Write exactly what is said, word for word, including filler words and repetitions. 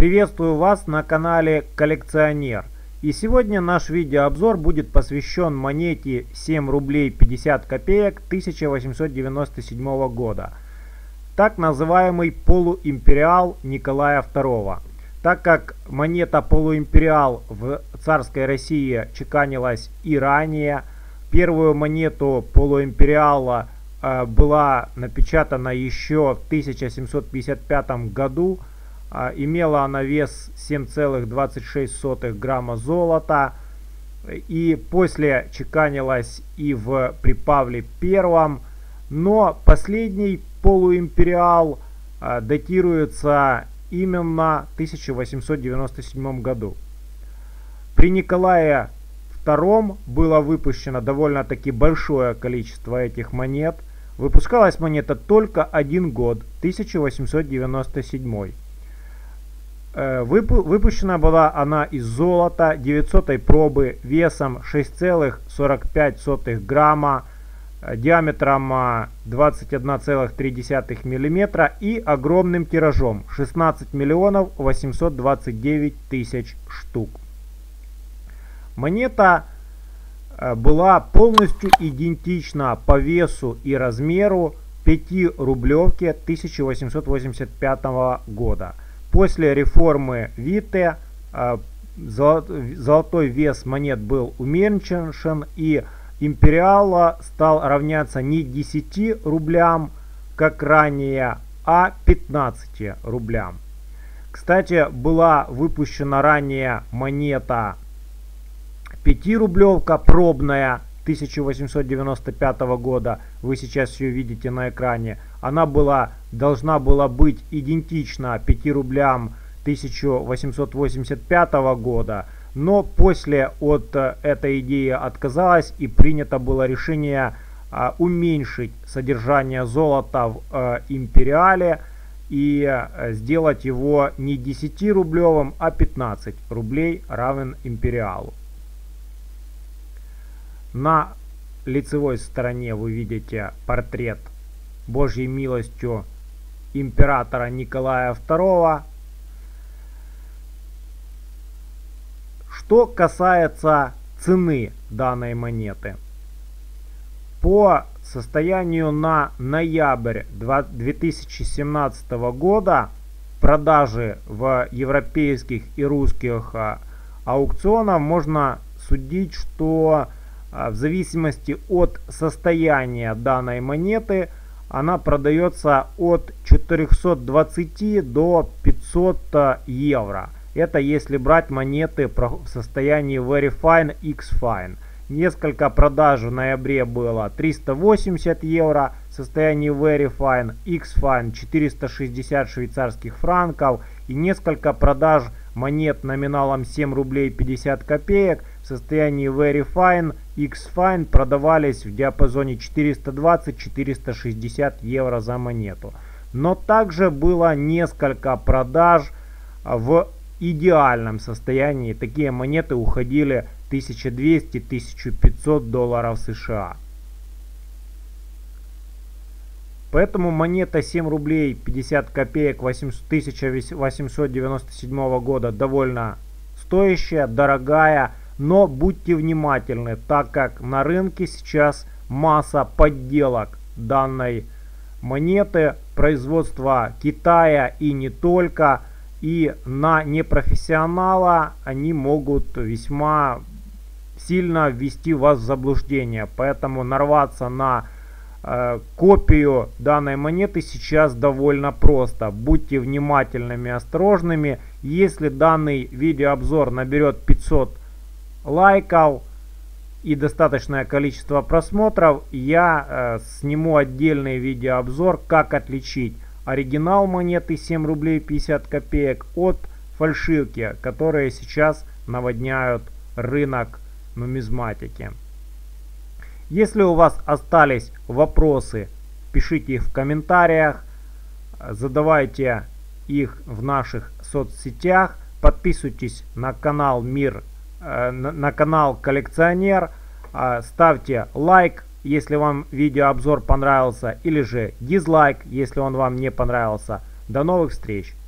Приветствую вас на канале Коллекционер. И сегодня наш видеообзор будет посвящен монете семь рублей пятьдесят копеек тысяча восемьсот девяносто седьмого года. Так называемый полуимпериал Николая второго. Так как монета полуимпериал в царской России чеканилась и ранее, первую монету полуимпериала э, была напечатана еще в тысяча семьсот пятьдесят пятом году. Э, имела она вес семь целых двадцать шесть сотых грамма золота. И после чеканилась и в при Павле Первом. Но последний полуимпериал э, датируется именно в тысяча восемьсот девяносто седьмом году. При Николае втором было выпущено довольно-таки большое количество этих монет. Выпускалась монета только один год, тысяча восемьсот девяносто седьмой. Вып выпущена была она из золота девятисотой пробы весом шесть целых сорок пять сотых грамма, диаметром двадцать одна целых три десятых миллиметра и огромным тиражом шестнадцать миллионов восемьсот двадцать девять тысяч штук. Монета была полностью идентична по весу и размеру пятирублевке тысяча восемьсот восемьдесят пятого года. После реформы Витте золотой вес монет был уменьшен, и империала стал равняться не десяти рублям, как ранее, а пятнадцати рублям. Кстати, была выпущена ранее монета пятирублевка пробная тысяча восемьсот девяносто пятого года. Вы сейчас ее видите на экране. Она была, должна была быть идентична пяти рублям тысяча восемьсот восемьдесят пятого года. Но после от этой идеи отказалась, и принято было решение а, уменьшить содержание золота в а, империале и а, сделать его не десятирублевым, а пятнадцать рублей равен империалу. На лицевой стороне вы видите портрет Божьей милостью императора Николая второго. Что касается цены данной монеты, по состоянию на ноябрь две тысячи семнадцатого года продажи в европейских и русских аукционах можно судить, что в зависимости от состояния данной монеты она продается от четырёхсот двадцати до пятисот евро. Это если брать монеты в состоянии Very Fine, X Fine. Несколько продаж в ноябре было триста восемьдесят евро в состоянии Very Fine, X Fine четыреста шестьдесят швейцарских франков. И несколько продаж монет номиналом семь рублей пятьдесят копеек в состоянии Very Fine, X Fine продавались в диапазоне четыреста двадцать — четыреста шестьдесят евро за монету. Но также было несколько продаж в идеальном состоянии. Такие монеты уходили тысяча двести — тысяча пятьсот долларов США. Поэтому монета семь рублей пятьдесят копеек тысяча восемьсот девяносто седьмого года довольно стоящая, дорогая, но будьте внимательны, так как на рынке сейчас масса подделок данной монеты, производства Китая и не только. И на непрофессионала они могут весьма сильно ввести вас в заблуждение. Поэтому нарваться на э, копию данной монеты сейчас довольно просто. Будьте внимательными и осторожными. Если данный видеообзор наберет пятьсот лайков и достаточное количество просмотров, я э, сниму отдельный видеообзор, как отличить оригинал монеты семь рублей пятьдесят копеек от фальшивки, которые сейчас наводняют рынок нумизматики. Если у вас остались вопросы, пишите их в комментариях, задавайте их в наших соцсетях, подписывайтесь на канал Мир, э, на, на канал Коллекционер, э, ставьте лайк, если вам видеообзор понравился, или же дизлайк, если он вам не понравился. До новых встреч!